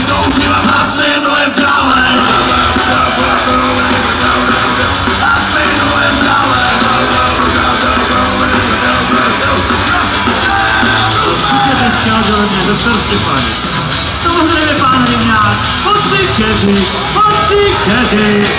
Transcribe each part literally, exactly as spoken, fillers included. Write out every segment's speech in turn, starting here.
Používám hlasy mnohem dále. A stej mnohem dále. Určitě teďka do mě, doktor Štěpán. Samozřejmě pán Hymňák, hoci kedy, hoci kedy.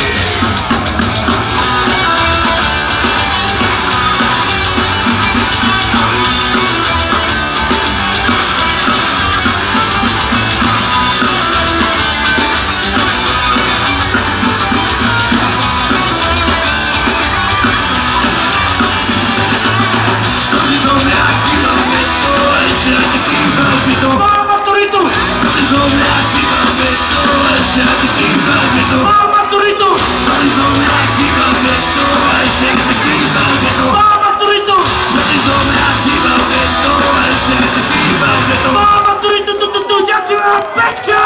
Let's go!